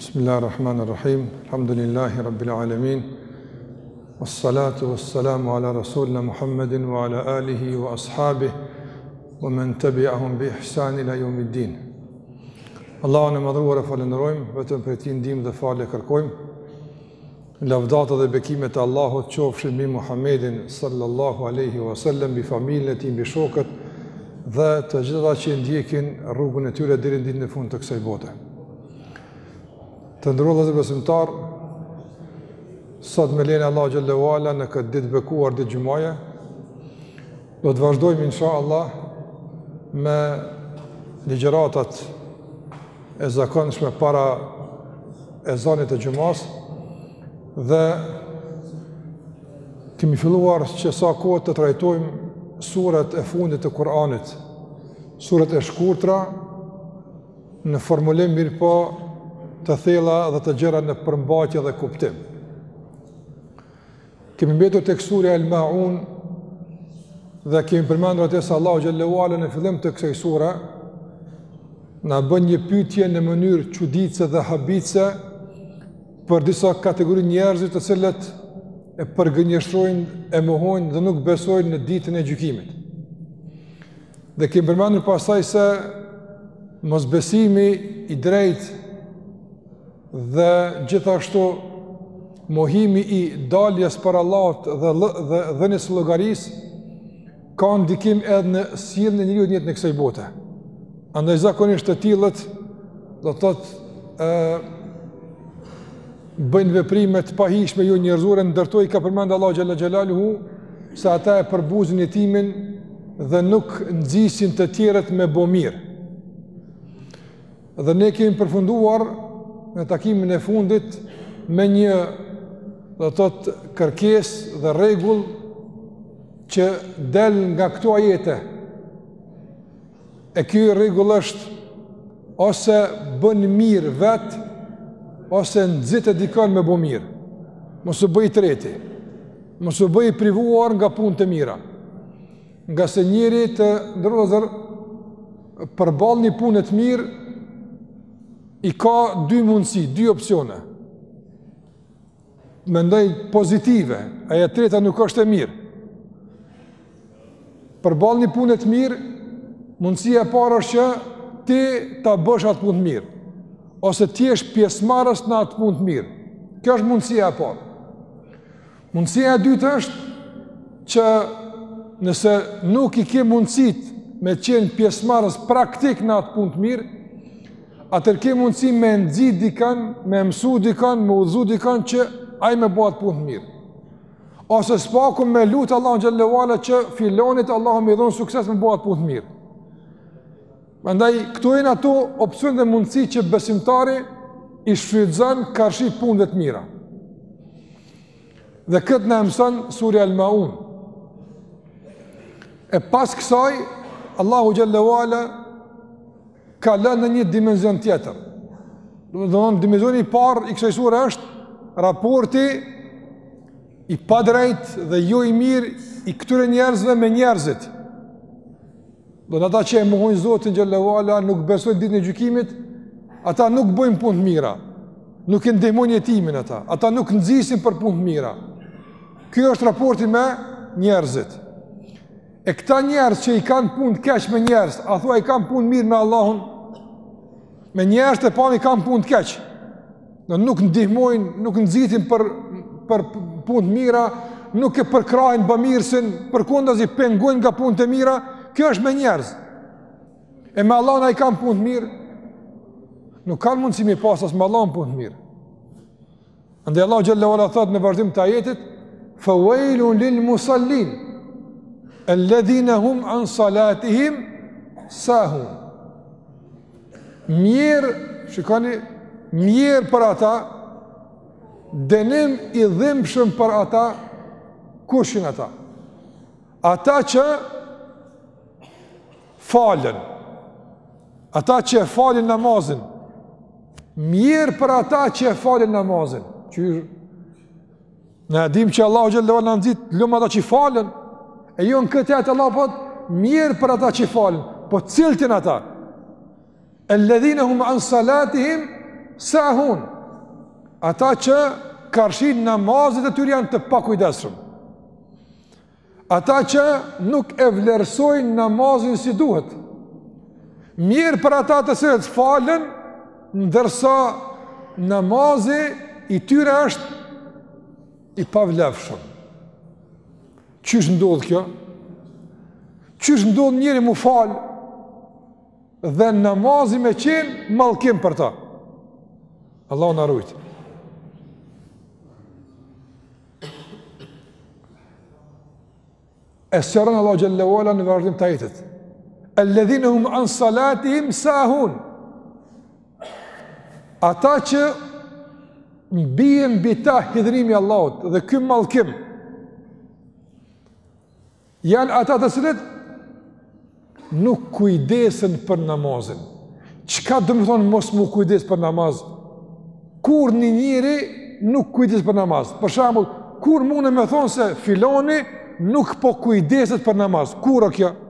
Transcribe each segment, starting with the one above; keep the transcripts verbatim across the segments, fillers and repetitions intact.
Bismillahirrahmanirrahim. Alhamdulillahi rabbil alamin. Wassalatu wassalamu ala rasulina Muhammedin wa ala alihi wa ashabihi wa man tabi'ahum bi ihsan ila yawmiddin. Allahun e madhruar e falenderojmë, vetëm për ti ndihmë dhe falë kërkojmë. Lavdata dhe bekimet e Allahut qofshin mbi Muhammedin sallallahu alaihi wasallam, mbi familjen e tij, mbi shokët dhe të gjithë ata që ndjekin rrugën e tyre deri në ditën e fundit të kësaj bote. Të ndrolla dhe besimtar, sot me lejen e Allahu xhallahu ala në këtë ditë bekuar ditë xumaje, do të vazhdojmë inshallah me ligjëratat e zakonshme para ezanit të xumas dhe kemi filluar që sa kohë të trajtojmë surat e fundit të Kuranit, surat e shkurtra në formulim mirë po të thella dhe të gjëra në përmbajtje dhe kuptim. Kemi mbetur tek surja Al-Maun dhe kemi përmendur atë se Allahu xhallahu ala në fillim të kësaj sure na bën një pyetje në mënyrë çuditëse dhe habitëse për disa kategori njerëzish të cilët e përgënjeshtrojnë, e mohojnë dhe nuk besojnë në ditën e gjykimit. Dhe kemi përmendur pastaj se mosbesimi i drejtë dhe gjithashtu mohimi i daljes për Allahut dhe dhe dhënies llogarisë ka ndikim edhe në sjelljen e njeriu në jetën e kësaj bote. Andaj zakonisht të tillët do të thotë ë bëjnë veprime të pahishme jo njerëzore, ndërtoi ka përmend Allahu xhalla xhelaluhu se ata e përbuzin jetimin dhe nuk nxisin të tjerët me bë mirë. Dhe ne kemi përfunduar në takimin e fundit me një do të thotë kërkesë dhe rregull që del nga këto ajete. E ky rregull është ose bën mirë vetë ose nxitë dikon me bë mirë. Mos u bëj treti. Mos u bëj privuar nga punë të mira. Nga se njëri të ndërrozër përballë një punë të mirë i ka dy mundësi, dy opsione. Mendoj pozitive, ajo treta nuk është e mirë. Përballë një punë të mirë, mundësia e parë është që ti ta bësh atë punë të mirë, ose ti jesh pjesëmarrës në atë punë të mirë. Kjo është mundësia e parë. Mundësia e dytë është që nëse nuk i ke mundësitë me qenë pjesëmarrës praktik në atë punë të mirë, atër ke mundësi me nxit dikan, me mësu dikan, me udhëzu dikan që ai me bëhet punë të mirë. Ose s'paku me lutë Allahun xhallahu ala që filonit Allahu më dhon sukses me bëhet punë të mirë. Prandaj këto janë ato opsione dhe mundësi që besimtari i shfrytëzon karshi punëve të mira. Dhe këtë na mëson surja Al-Maun. E pas kësaj Allahu xhallahu ala ka lënë në një dimenzion tjetër. Do të thonë dimensioni i parë i kësaj sure është raporti i padrejtë dhe jo i mirë i këtyre njerëzve me njerëzit. Do të ata që e mohojnë Zotin xhallahu ala, nuk besojnë ditën e gjykimit, ata nuk bëjnë punë të mira. Nuk e ndihmojnë jetimin ata. Ata nuk nxisin për punë të mira. Ky është raporti me njerëzit. E këta njerëz që i kanë punë të keq me njerëz, a thua i kanë punë mirë me Allahun? Me njerëz të pa i kanë punë të keq. Do nuk ndihmojnë, nuk nxitin për për punë të mira, nuk e përkrajnë bamirësin, përkundazi pengojnë nga punë të mira. Kjo është me njerëz. E me Allahun ai kanë punë të mirë. Nuk kanë mundësi me pas as me Allahun punë të mirë. Andaj Allahu xhallahu ala thot në vazhdim të ajetit: "Fa wailun lil musallin alladhina hum an salatihim sahun." Mirë, shikoni, mirë për ata, dënim i dhimbshëm për ata, kushin ata? Ata që falen, ata që e falin namazin, mirë për ata që e falin namazin. Që ne dim që Allahu xhallahu ala nxit lumë ata që falen, e jo në këtë atë Allah po mirë për ata që falen, po ciltin ata? Alladhina hum an salatihim sahun, ata që karshin namazet e tyre janë të pakujdesshëm, ata që nuk e vlerësojnë namazin si duhet, mirë për ata të cilët falen, ndërsa namazi i tyre është i pavlefshëm. Qysh ndodh kjo? Qysh ndodh njëri mu fal dhe namazi me qenë mallkim për ta? Allah na ruaj. E sërën Allah Gjallahu Ala në vazhdim të ajetit. Alladhina hum an salatihim sahun. Ata që mbijen mbi ta hidhrimi Allahut dhe ky mallkim janë ata të cilët nuk kujdesen për namazin. Çka do të thonë mos mu kujdes për namaz? Kur një njeri nuk kujdes për namaz. Për shembull, kur mundë me thonë se filoni nuk po kujdeset për namaz. Kur o kjo?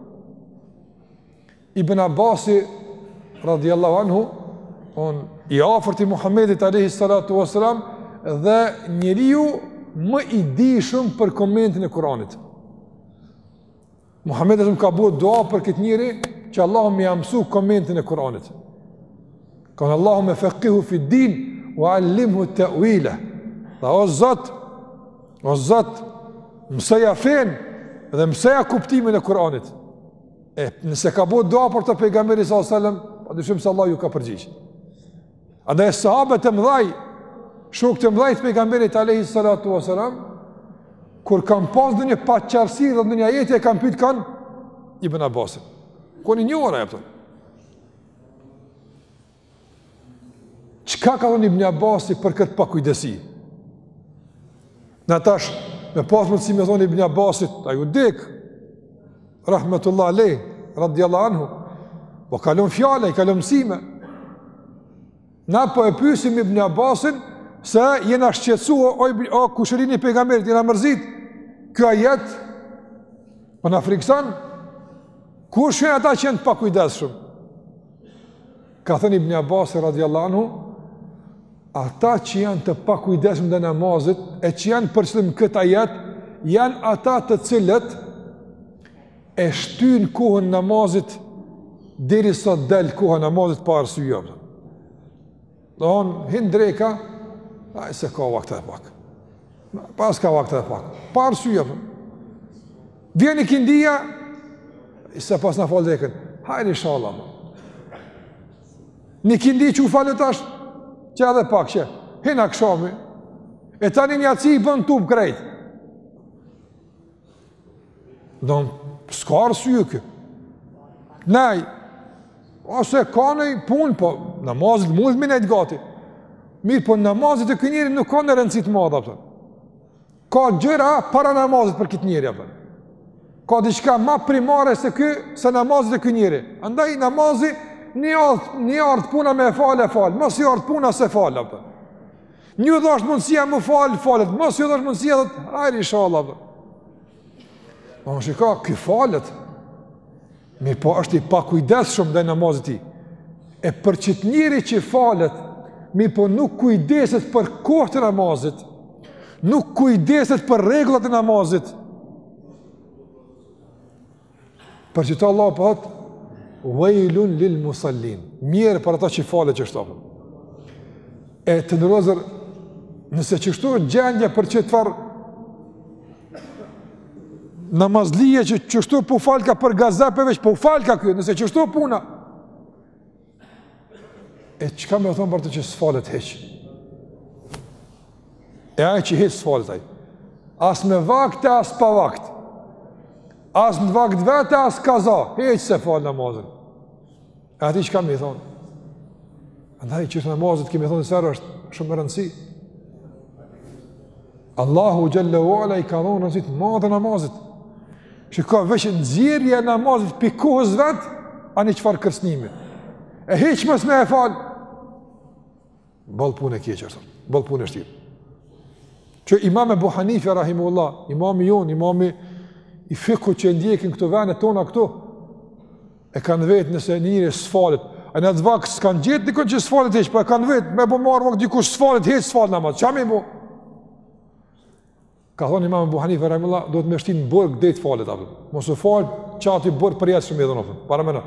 Ibn Abasi radiallahu anhu, on i afërt i Muhammedit alayhi salatu wassalam dhe njeriu më i dijshëm për komentin e Kuranit. Muhammed më ka bërë dua për këtë njeri që Allahu më ia mësua komentin e Kuranit. Kanë Allahu me faqihu fi din wa allimhu ta'wila. Dhe o Zot, o Zot, mësoja fen dhe mësoja kuptimin e Kuranit. E nëse ka bërë dua për të pejgamberit sallallahu alajhi wasallam, padyshim se Allah ju ka përgjigj. Andaj sahabët e mëdhaj, shokët e mëdhaj të pejgamberit alayhi salatu wasalam, kur kam pas në një paqarësi dhe në një ajeti e kam pyet kanë Ibn Abbasin. Koni një ora e pëtën. Qka ka dhënë Ibn Abbasi për këtë pakujdesi? Në tash, me pas mëndësi me thonë Ibn Abbasit, a ju dik, rahmetullah alej, radiallahu anhu, po kalon fjale, i kalon mësime. Na po e pysim Ibn Abbasin, se jena shqetsu o, o kushërin i pejgamberit, jena mërzit, kjo ajet, po në friksan, ku shën ata që jenë të pakujdesshëm? Ka thënë Ibn Abbas radiallahu anhu, ata që janë të pakujdesshëm dhe namazit, e që janë përshlim këtë ajet, janë ata të cilët e shtyn kohën namazit deri sa del koha namazit pa arsye. Do on hin dreka, ai se ka vakte e pak. Pas ka vakte e pak. Pa arsye. Vjen ikindia, se pas na fal drekën. Hajde inshallah. Në kindi që u falë tash, që edhe pak që, hin akshami, e tani një atësi i bën tup krejt. Do në s'ka arsye kë. Nej, ose ka në punë, po namazit mund të minejt gati. Mirë, po namazit e kënjeri nuk ka në rëndësit madha, për. Ka gjëra para namazit për këtë njeri, për. Ka diçka ma primare se kë, se namazit e kënjeri. Andaj namazit, një ardhë, një ardhë puna me falë e falë, mos i ardhë puna se falë, për. Një dhe është mundësia më falë, falët, mos i dhe është mundësia dhe, hajri shala, për. Po më shika, këj falët, mirë po është i pakujdesshëm dhe namazit ti. E për qëtë njëri që falët, mirë po nuk kujdeset për kohë të namazit, nuk kujdeset për regullat e namazit. Për qëtë Allah për hëtë, vejlun lil musallin, mirë për ata që falet që shtapën. E të nërëzër, nëse që shtu gjendje për që të farë namazlije që që shtu po falka për gazepeve që po falka kjo, nëse që shtu puna, e qka me thonë për të që s'falet heqë? E ajë që heqë s'falet ajë. As me vakte, as pa vakte. As në vakt vete, as kaza, heqë se falë namazën. E ati që ka me thonë? Andaj që të namazët kemi thonë në sërë është shumë më rëndësi. Allahu Gjallahu Ala i ka dhonë rëndësit madhe namazët. Që ka veç nëzirje namazët për kohës vetë, ani qëfar kërsnimi. E heqë mës me e falë. Balë punë e kjeqër, balë punë e shtirë. Që imam e Buhanifi, rahimullah, imami jonë, imami i fiku që ndjekin këto vene tona këto, e kanë vetë nëse njëri s'falit, A në të vakë s'kanë gjithë dikon që s'falet heq, pa e kanë vetë, me po marrë vakë dikush s'falet heq, s'falet namaz, qa me bo? Ka thonë Imam Abu Hanife rahimahullah, do të me shtinë në burg dhe të falet, apë. Mos u falet, qati burg për jetë shumë edhe në para mena.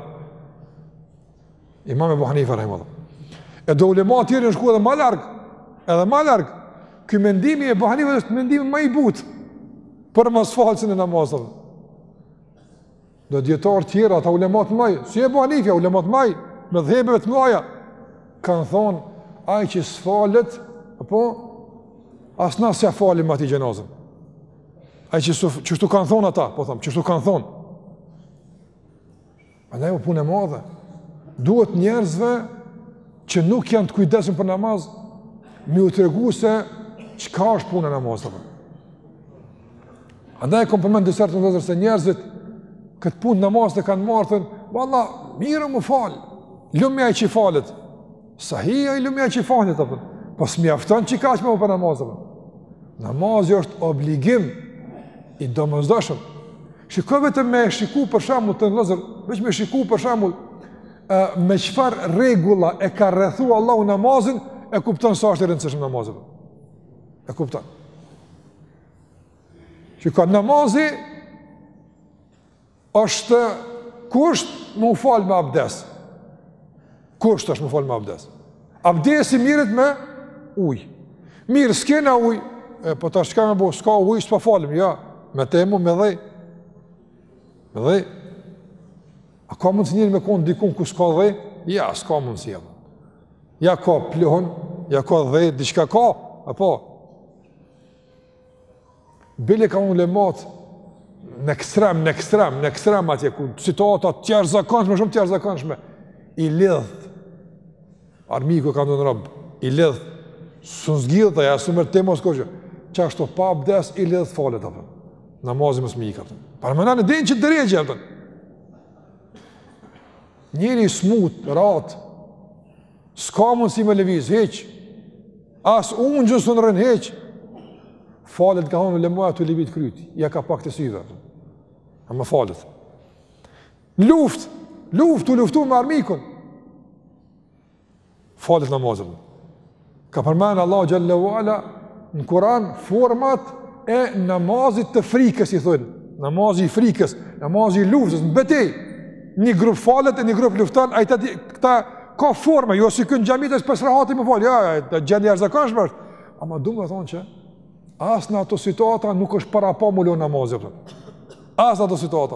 Imam Abu Hanife rahimahullah. E do ulema tjerë në shku edhe ma largë, edhe ma largë, ky mendimi e Abu Hanife është mendimi ma i butë, për mos falësin e namazave. Do djetarë tjera, ata ulemat maj, si e Abu Hanife, ulemat maj, me dhebeve të mlaja, kanë thonë, aj që s'falet, apo, asna se falim ati gjenazën. Aj që qështu kanë thonë ata, po thëmë, qështu kanë thonë. A ne u punë e madhe. Duhet njerëzve që nuk janë të kujdesun për namaz, mi u të regu se qka është punë e namazëve. A ne e kom përmend dësërtë në dhezër se njerëzit këtë punë namaz të kanë marrë, thënë, valla, mirë më falë, lumja i që i falet. Sahia i lumja i që i falet, apë. Po s'mjafton që i ka që me më për namazëve. Namazë është obligim i domosdoshëm. Shikoj vetëm me shiku për shembull të vëllezër, veç me shiku për shembull me çfarë rregulla e ka rrethu Allahu namazin, e kupton sa është e rëndësishme namazi. E kupton. Shikoj, namazi është kusht më u fal me abdes. Kusht është më fal me abdes. Abdesi mirët me ujë. Mirë, s'kena ujë, e, po ta shka me bo, s'ka ujë, s'pa falim, ja, me temu, me dhej. Me dhej. A ka mundës njëri me konë dikun ku s'ka dhej? Ja, s'ka mundës jemë. Ja ka plohën, ja ka dhej, diçka ka, apo? Bile ka unë lemat në ekstrem, në ekstrem, në ekstrem atje, ku situatat tjerë zakonshme, shumë tjerë zakonshme, i lidhët, armiku ka ndonë rabë, i lidhët, së nëzgjidhët, ja, së mërë te mos koqë, që ashtu pa abdes, i lidhët falet, apë, namazim mësë mika, apë. Parë në denë që të dërejgje, apë. Njëri smut, ratë, s'ka mund si me leviz, heq, as unë gjësë në rënë heq, falet ka thonë me lemoja të levit kryti, ja ka pak të syve, apë. A më falet. Luft, luft, u luftu me armikun, falet namazim. Ka përmenë Allah Gjallahu Ala në Kur'an format e namazit të frikës, i thonë. Namazi i frikës, namazi i luftës, në betej. Një grup falet e një grup luftan, a i të këta ka forma, jo si kënë gjamit e së pesra hati më falë, ja, ja, gjendje arzakanshme është. Ama du me thonë që, asë në ato situata nuk është para pa mullon namazit. Asë në ato situata.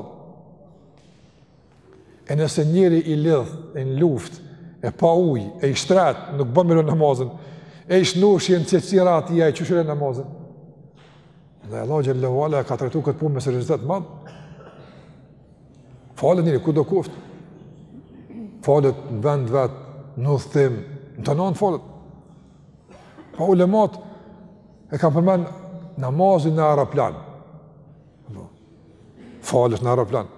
E nëse njeri i lidhë, e në luft, e pa uj, e i shtret, nuk bën me lënë namazin, e i shnushje në cecirat i e i qëshire namazin. Dhe Allah Gjallahu Ala ka të retu këtë punë me seriositet madhë. Falet njëri, ku do kuft? Falet në vend vetë, në uthtim, në të nanë falet. Pa ulemat e kam përmen namazin në aeroplan. Falet në aeroplan.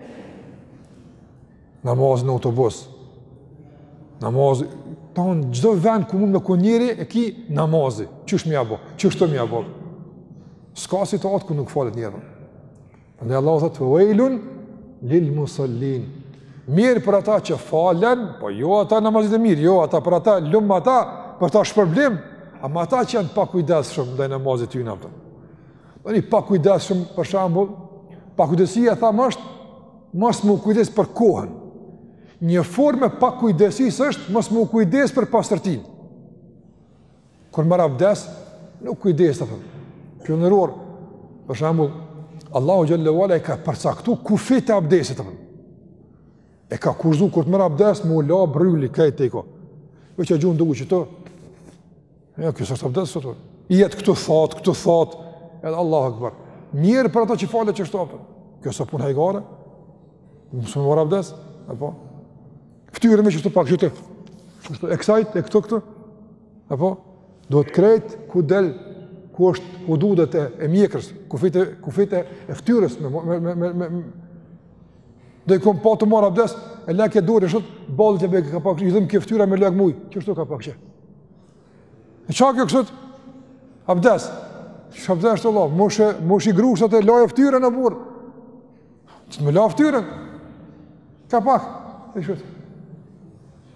Namazin në autobus. Namazin, tonë, gjdo vend ku mund me ku njëri, e ki namazi. Qysh mi abo, qysh të mi abo. Ska situatë ku nuk falet njërë. Ndë Allah o thëtë, vëjlun, lil musallin. Mirë për ata që falen, po jo ata namazit e mirë, jo ata për ata, lumë ata, për ta shpërblim, ama ata që janë pa kujdesshëm ndaj namazit ty në apëtën. Dhe një pa kujdesshëm, për shambull, pa kujdesia, thamë është, mos më kujdes për kohën. Një formë pa kujdesis është, mos më kujdes për pastërtin. Kër marr abdes, nuk kujdes, të thëmë. Pioneror, për shambull, Allahu Gjallahu Ala e ka përcaktu kufit e abdesit, të thëmë. E ka kurzu, kur të marr abdes, më la brylli, kajtë te i ko. Ve që gjuhën dugu që të, ja, kësë është abdes, të të. I jetë këtu thatë, këtu thatë, edhe Allahu Akbar. Njerë për ata që falet që shtapën. Kësë punë hajgare, mësë më marr abdes, e po. Ftyrë me që shtu pak që të, e kësajt, e këtu këtu, e po. Do të krejt ku del, ku është, ku dudet e, e mjekrës, ku fite, ku fite e ftyrës, me, me, me, me, me. Do i kom pa të marr abdes, e lek e dore, shtë, balët e beke ka pak, i dhëm kje ftyra me lek muj, që shtu ka pak që. E qa kjo kësut? Abdes. Që abdes të Allah, mosh, mosh i grusat e laje ftyrën e burë. Që të me la ftyrën, ka pak, e shtu.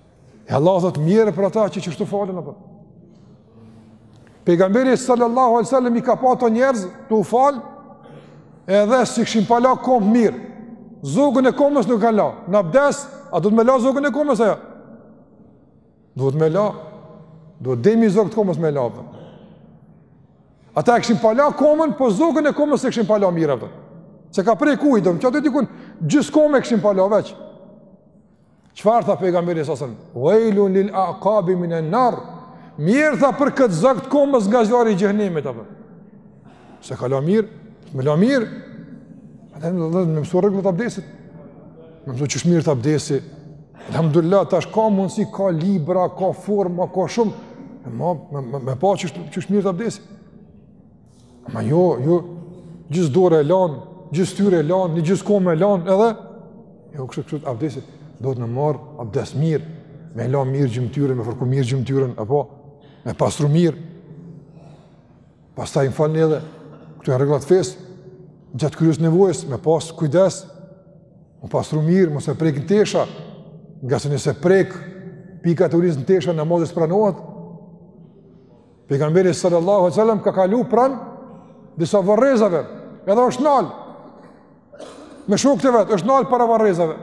E Allah thot mirë për ata që çështu falen apo. Pejgamberi sallallahu alaihi wasallam i ka pa ato njerëz të u fal, edhe si kishin pa la kom mirë. Zogën e komës nuk kanë la. Në abdes, a do të me la zogën e komës ajo? Duhet me la. Duhet demi zogë të komës me la. Ata e kishin pa la komën, po zogën e komës e kishin pa la mirë. Se ka prej kujdëm, që ato të dikun, gjysë komë e kishin pa la veç. Çfarë tha pejgamberi sallallahu alaihi wasallam? Wailun lil aqabi minan nar. Mirë tha për këtë zog të komës nga zjarri i xhenemit apo. Se ka la mirë, me la mirë. Atë më mësua rregullat e abdesit. Më mësua ç'është mirë të abdesi. Alhamdulillah tash ka mundsi, ka libra, ka forma, ka shumë. Ma me, me pa ç'është ç'është mirë të abdesi. Ma jo, jo gjys dorë e lan, gjys tyre e lan, një gjys komë e lan, edhe jo kështu kështu abdesi. Do të në marr abdes mirë, me la mirë gjymtyrën, me fërku mirë gjymtyrën, apo me pastru mirë. Pastaj më falni edhe këtu janë rregullat fesë. Gjatë kryes nevojës, me pas kujdes, më pastru mirë, mos e prek në tesha, nga se nëse prek pikat e urinës në tesha, namazi s'pranohet. Pejgamberi sallallahu alaihi wasallam ka kalu pran disa varrezave, edhe është nal. Me shokët e vet, është nal para varrezave.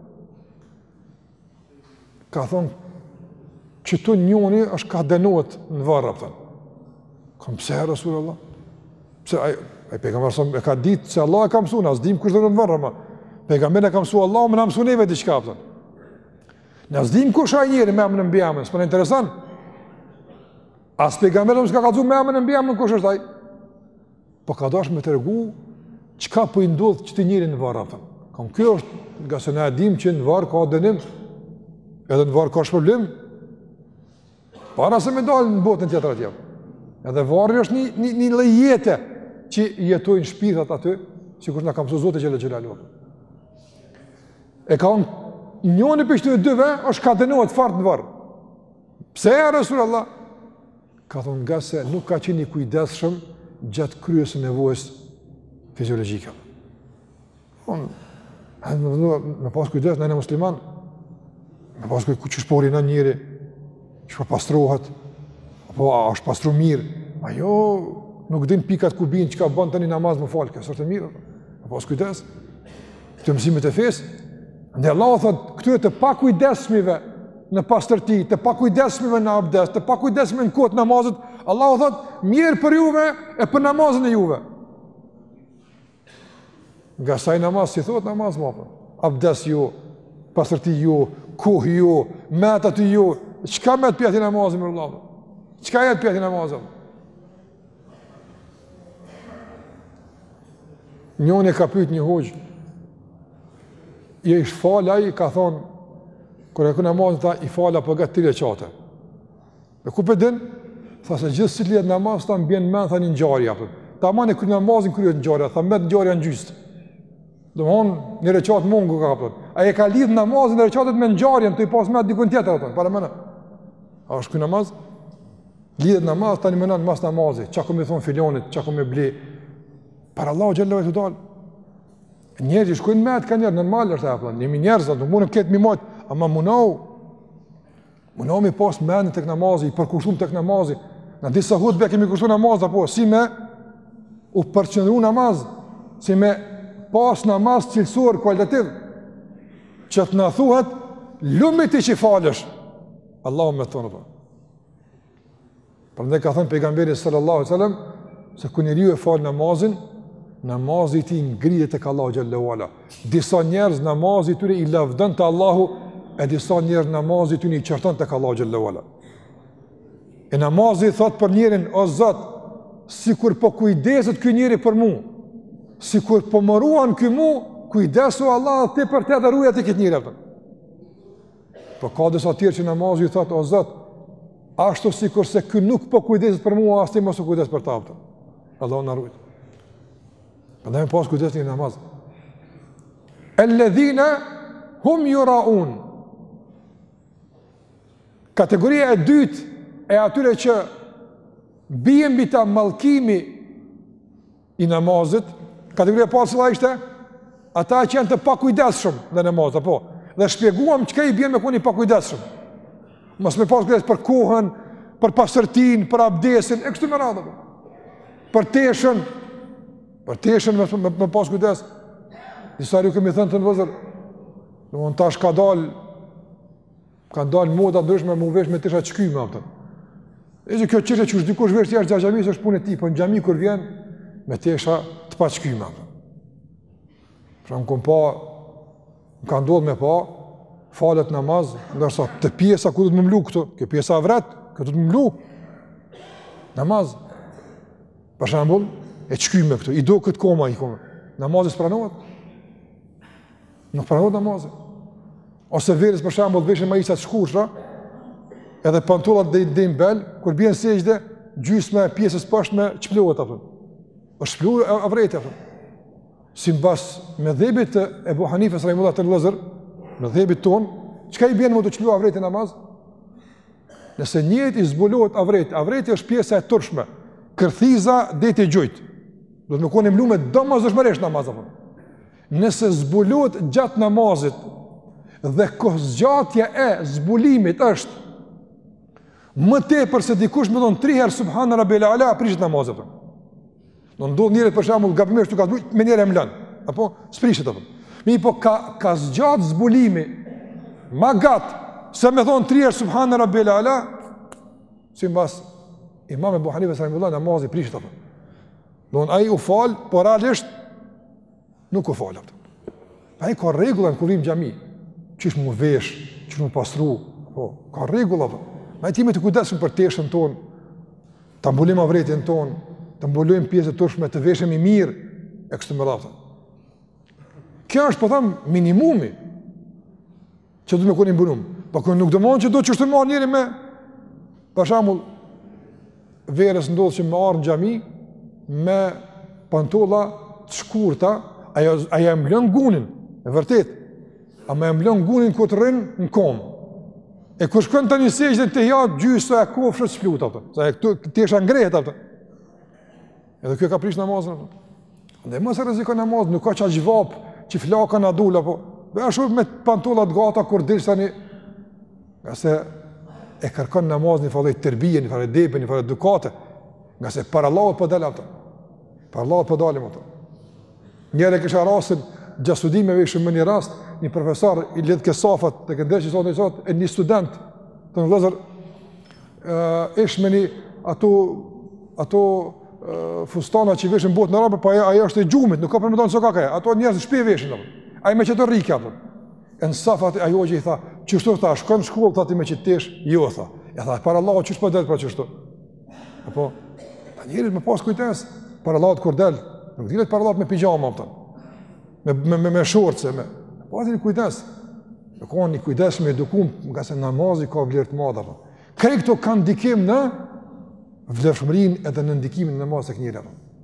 Ka thonë, që tu njoni është ka denohet në varra, pëtën. Kam pse, Rasulullah? Pse, aj, aj pejgamber e ka ditë se Allah e ka mësu, as dim kush dhe në varra, ma. Pejgamber e ka mësu Allah, me në mësu neve diqka, pëtën. Në as dim kush a njeri me amën në mbjamën, së për në interesan. As pejgamber e mësë ka kalzu me amën në mbjamën, kush është aj? Po ka dash me të regu, qka po i ndodhë që të njeri në varra, pëtën. Kam kjo është, nga se ne dim që në varë ka denim, edhe në varë ka shpërblim, para se me dalë në botën tjetër atje. Edhe varë është një, një, një lejete që jetojnë shpirtat aty, si kur nga kam su Zotë Gjellë Gjellalu. E ka unë njëni për shtu e dyve, është ka denohet fartë në varë. Pse e Rasulullah? Ka thonë nga se nuk ka qenë i kujdesshëm gjatë kryes së nevojës fiziologjike. Unë, me pas kujdes, në në musliman, me pas kujdes, që shpori në njëri, që pa pastrohet, apo a është pastru mirë, a jo, nuk din pikat ku binë, që ka bënë të një namaz më falë, kësë është e mirë, me pas kujdes, këtë mësimit e fesë, ndë Allah o thotë, këtu e të pa kujdesmive në pastërti, të pa kujdesmive në abdes, të pa kujdesmive në kotë namazët, Allah o thotë, mirë për juve e për namazën e juve. Nga saj namaz, si thotë namaz më apë, abdes ju, pastërti ju, kohë ju, metat ju, qka me të pjeti namazin, mërë Allah? Qka jetë pjeti namazin? Njoni ka pyet një hoqë, i ish falaj, ka thonë, kër e ku namazin, ta i fala për gëtë tire qate. E ku për din? Tha se gjithë si lijet namaz, ta më bjenë men, tha një njarja. Ta ma në kërë namazin kryet njarja, tha me të njarja në gjystë. Dhe më honë, një reqatë mungu ka pëtën. A e ka lidhë namazin dhe reqatët me njarjen, të i pas me të dikun tjetër, atën, para mëna. A është këj namaz? Lidhët namaz, ta një mëna në mas namazi, qa ku me thonë filonit, qa ku me bli. Para Allah u gjellëve të dalë. Njerë që shkojnë me të ka njerë, normal është e apëtën. Njemi njerës, nuk mundëm këtë mi majtë, ama munau. Munau mi pas menin të kë namazi, i përkushtum të kë namazi. Në disa hutbe kemi kushtu namaz, apo, si me u përqëndru namaz, si me pas namaz cilësor, kualitativ, që të në thuhet, lumit i që i falësh. Allahu me thonë, për. Për ndë ka thënë pejgamberi sallallahu alaihi wasallam, se ku njeriu e falë namazin, namazi ti ngrihet tek Allahu xhallahu ala. Disa njerëz namazi tyre i lavdën te Allahu, e disa njerëz namazi tyre i çarton tek Allahu xhallahu ala. E namazi thot për njerin, o Zot, sikur po kujdeset ky njeri për mua, sikur po më ruan ky mua, kujdesu Allah ti për të dhe ruaj atë këtë njeri. Po ka disa tjerë që namazi i thot, o Zot, ashtu sikur se ky nuk po kujdeset për mua, as ti mos u kujdes për ta. Allahu na ruaj. Prandaj pas kujdes në namaz. Alladhina hum yuraun. Kategoria e dytë e atyre që bien mbi ta mallkimi i namazit, kategoria e parë cila ishte ata që janë të pakujdesshëm në namaz, apo. Dhe shpjeguam çka i bën me kuni pakujdesshëm. Mos me pas kujdes për kohën, për pastërtin, për abdesin, e kështu me radhë. Për teshën, për teshën me, me, me pas kujdes. Disa ju kemi thënë të në vëzër, në mund tash ka dal, ka dal moda ndryshme mu vesh me tesha qkyme, apëtën. E që kjo qështë që është dikush vesh jashtë gjami, së është punë e ti, për në gjami kur vjen, me tesha të pa qkyme, apëtën. Pra më kom pa, më ka ndodhë me pa, falet namaz, ndërsa të pjesa ku du të më mlu këtu, kjo pjesa vret, kjo du të më mlu, namaz, për shambull, e qkyme këtu, i do këtë koma, i koma, namazis pranohet, nuk pranohet namazis, ose verës për shambull, veshin ma isat shkushra, edhe pantullat dhe i dhe imbel, kur bjen sejgjde, gjysme pjesës pështme, qplohet, apëtën, është qplohet avrejt, apëtën, si mbas me dhebit të Ebu Hanifes Rahimullah të lëzër, me dhebit tonë, qëka i bjenë më të qlu avrejt e namaz? Nëse njët i zbulohet avrejt, avrejt është pjesa e tërshme, kërthiza dhe të gjojt, do të me kone mlu me dëmaz dëshmëresh namaz, nëse zbulohet gjatë namazit, dhe kohëzgjatja e zbulimit është, më te përse dikush me donë tri herë Subhana Rabbil Ala, prishit namazit, në ndodhë njëret për shamull gabimesh të ka zbujt, me njëre e mlanë, apo sprishet, apo. Mi po ka, ka zgjatë zbulimi, ma gatë, se me thonë tri herë Subhana Rabbil Ala, si mbas Imam Ebu Hanifes Rahimullah namazi prishit, apo. Donë aji u falë, por realisht nuk u falë, apo. Aji ka regullën kur vim gjami, qysh mu vesh, qysh mu pasru, apo. Ka regullë, apo. Ma i timi të kujdesëm për teshën tonë, të ambulim avretin tonë, të mbulojmë pjesë të tërshme, të veshemi mirë, e kështu me radhë. Kjo është, po thamë, minimumi, që du me koni mbunum. Po kënë nuk dëmonë që do që shtë marë njëri me, për shambull, verës ndodhë që me arë në gjami, me pantolla të shkurta, aja, aja e mblën gunin, e vërtet, a me e mblën gunin këtë rrinë në komë. E kër shkën të një sejgjën të jatë, gjysë e kofshët s'flut, sa e këtu të esha ngrehet, apëtë. Edhe kjo ka prish namazën. Dhe mëse rrezikon namazën, nuk ka qa gjvap, që flaka në dula, po. Dhe a shumë me pantollat gata, kur dilë tani, nga se e kërkon namazën, një falej tërbije, një falej depe, një falej dukate, nga se para Allahut për dalë, para Allahut për dalim, njëre kësha rastin, gjasudimeve ishë më një rast, një profesor i lidhë kesafat, të këndesh i sotë i sotë, e një student, të në vëzër, ishë me një ato, ato fustana që veshin botë në rabë, pa aja është e gjumit, nuk ka përmëtonë së kakaja, ato njerës shpe veshin, aja me që të rikja, e në safat ajo që i tha, qështu tha, shkën shkollë, tha ti me që tesh, jo, tha, e tha, para Allahot, qështë për delë pra qështu? Apo, ta njerit me pas kujtes, para Allahot kur delë, nuk dilet para Allahot me pijama, me, me, me, me shortse, me, pas një kujtes, me ka një kujtes me edukum, nga se namazi ka vlerë të madha, krej këto kanë dikim në vlerëshmërin edhe në ndikimin në namaz të kënjëre.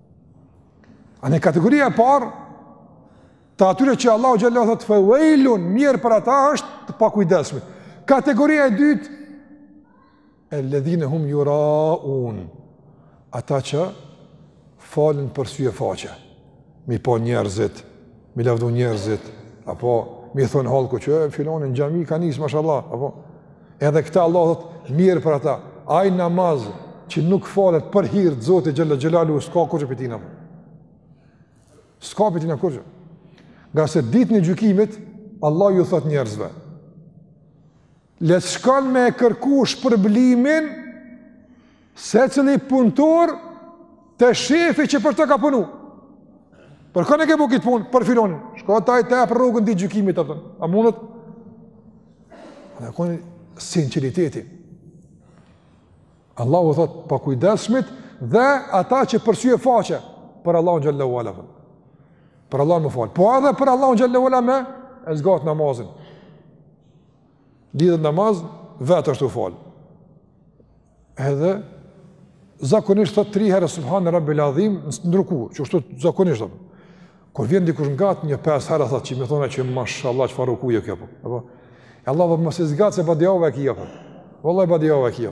A në kategoria e parë, të atyre që Allahu Gjallahu thot fawejlun, mirë për ata është të pakujdesshme. Kategoria e dytë, alladhina hum yuraun, ata që falen për sy e faqe, mi po njerëzit, mi lavdu njerëzit, apo mi thonë halku që filonin në xhami ka nis mashallah, apo edhe këta Allah thot mirë për ata. Ai namaz që nuk falet për hir të Zotit xhalla xhelalu, s'ka kurrë për tina. S'ka për tina kurrë. Nga se ditën e gjykimit, Allah ju thot njerëzve, le të shkon me e kërku shpërblimin se cili punëtor të shefi që për të ka punu. Për kënë e ke bu kitë punë, për filonin. Shka taj të e për rogën ditë gjykimit, a mundët? Dhe kënë sinceriteti. Allahu thot pa kujdesshmit dhe ata që përsye faqe për Allahun xhallahu ala. Për Allahun më fal. Po edhe për Allahun xhallahu ala me e zgat namazin. Lidhet namaz vetë është u fal. Edhe zakonisht thot tri herë subhan rabbil azim në ruku, që është zakonisht. Kur vjen dikush ngat një pesë herë thot që më thonë që mashallah çfarë rukuje kjo po. Apo Allah mos e zgat se badiava e kia po. Wallahi badiava e kia.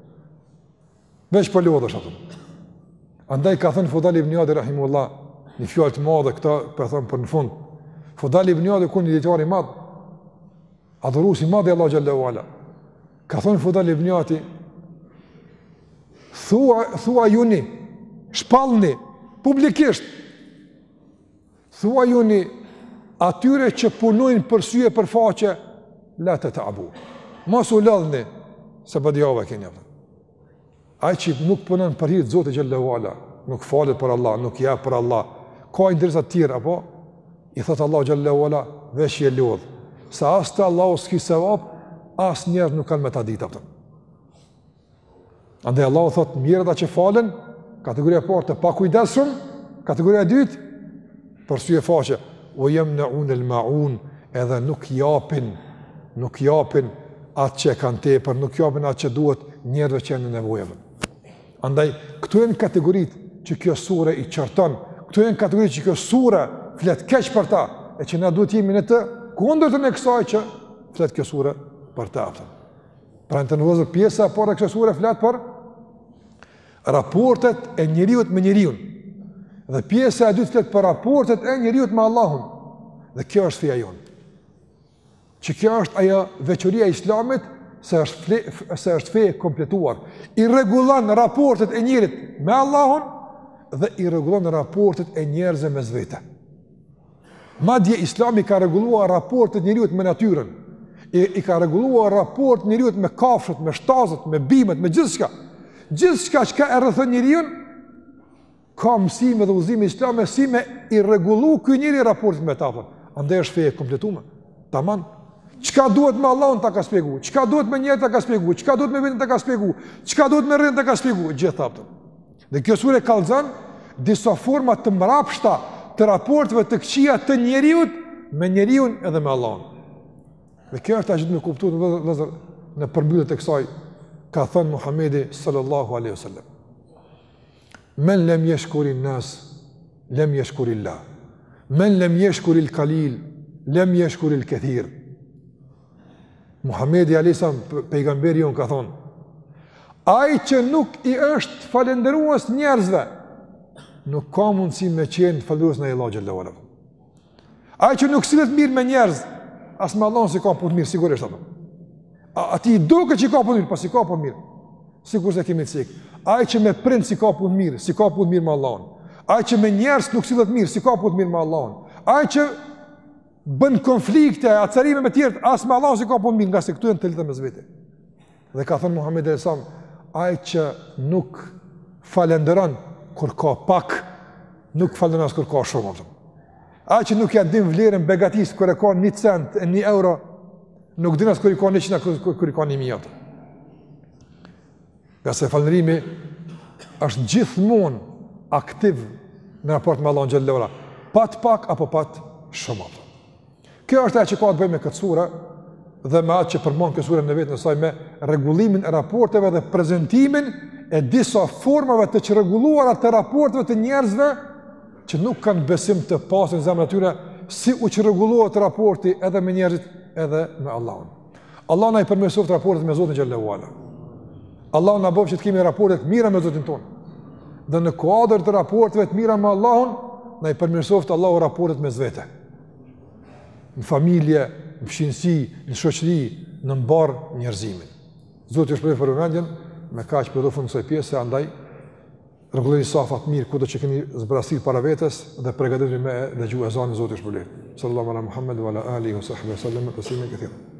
Veç për lodhësh ato. Andaj ka thënë Fudali ibn Iyad rahimullah, një fjalë të madhe këta, për thënë për në fund. Fudali ibn Iyad ku një dietar i madh, adhurues i madh i Allah xhallahu ala. Ka thonë Fudal ibn Iyadi, thua, thua juni, shpallni, publikisht, thua juni, atyre që punojnë për sy e për faqe, la të të abu. Mos u lëdhni, se bëdjave keni. Ai që nuk punon për hir të Zotit xhallahu ala, nuk falet për Allah, nuk jep për Allah, ka interesa të tjera, apo i thot Allah xhallahu ala, vesh je lodh. Sa as të Allahu s'ki sevap, as njerëz nuk kanë me ta ditë atë. Andaj Allahu thot mirë ata që falen, kategoria e parë të pakujdesshëm, kategoria e dytë për sy e faqe, o yamna'un al-ma'un, edhe nuk japin, nuk japin atë që kanë tepër, nuk japin atë që duhet njerëzve që janë në nevojë. Andaj këtu janë kategoritë që kjo sure i qarton, këtu janë kategoritë që kjo sure flet keq për ta, e që na duhet jemi në të kundërtën e kësaj që flet kjo sure për ta. Pra në të nëvëzër pjesa e parë e kësaj sure flet për raportet e njeriut me njeriun. Dhe pjesa e dytë flet për raportet e njeriut me Allahun. Dhe kjo është feja jonë. Që kjo është ajo veçoria e Islamit, se është fle, se është fe e kompletuar. I rregullon raportet e njerit me Allahun dhe i rregullon raportet e njerëzve mes vete. Madje Islami ka rregulluar raportet e njeriut me natyrën. I, i ka rregulluar raport njeriut me kafshët, me shtazët, me bimët, me gjithçka. Gjithçka që ka e rrethon njeriu ka mësime dhe udhëzime islame si me i rregullu ky njeri raportet me ta. Andaj është fe e kompletuar. Tamam. Çka duhet me Allahun ta ka shpjeguar, çka duhet me njerëzit ta ka shpjeguar, çka duhet me vendin ta ka shpjeguar, çka duhet me rrethën ta ka shpjeguar, gjithatë. Dhe kjo sure kallzon disa forma të mbrapshta të raporteve të këqija të njeriu me njeriu edhe me Allahun. Dhe kjo është ajo që më kuptuat vëllezër në përmbyllje të kësaj ka thënë Muhamedi sallallahu alaihi wasallam. Men lam yashkuri an-nas lam yashkuri Allah. Men lam yashkuri al-qalil lam yashkuri al-kathir. Muhamedi alayhis salam pejgamberi jon ka thonë, ai që nuk i është falendërues njerëzve, nuk ka mundësi me qenë falendërues në Allah xhallahu ala. Ai që nuk sillet mirë me njerëz, as me Allahun si ka punë mirë sigurisht apo. Ati duket që ka punë mirë, pas si ka punë mirë. Sigurisht e kemi sik. Ai që me prind si ka punë mirë, si ka punë mirë me Allahun. Ai që me njerëz nuk sillet mirë, si ka punë mirë me Allahun. Ai që bën konflikte, acarime me tjerët, as me Allahun si ka punë mirë, nga se këtu janë të lidhur mes vete. Dhe ka thënë Muhamedi sallallahu alaihi wasallam, ai që nuk falenderon kur ka pak, nuk falenderon as kur ka shumë. Ai që nuk ja din vlerën begatis kur e ka një cent, një euro, nuk din as kur i ka një qind, kur i ka një mijë. Nga se falënderimi është gjithmonë aktiv në raport me Allahun xhallahu ala, pat pak apo pat shumë. Kjo është ajo që ka të bëjë me këtë sure dhe me atë që përmend këtë sure në vetën e saj, me rregullimin e raporteve dhe prezantimin e disa formave të çrregulluara të raporteve të njerëzve që nuk kanë besim të pasur në zemrat e tyre, si u çrregullohet raporti edhe me njerëzit edhe me Allahun. Allah na i përmirësoft raportet me Zotin xhallahu ala. Allah na bëf që të kemi raporte të mira me Zotin ton. Dhe në kuadër të raporteve të mira me Allahun, na i përmirësoft Allahu raportet mes vete. Në familje, në fshinësi, në shoqëri, në mbar njerëzimin. Zoti ju shpëlbej për vëmendjen, me kaq për fund kësaj pjese, andaj rregulloni safat mirë kudo që keni zbrasil para vetes dhe përgatituni me dëgjues zonë Zoti ju shpëlbej. Sallallahu ala Muhammed wa ala alihi wa sahbihi sallam taslimen katira.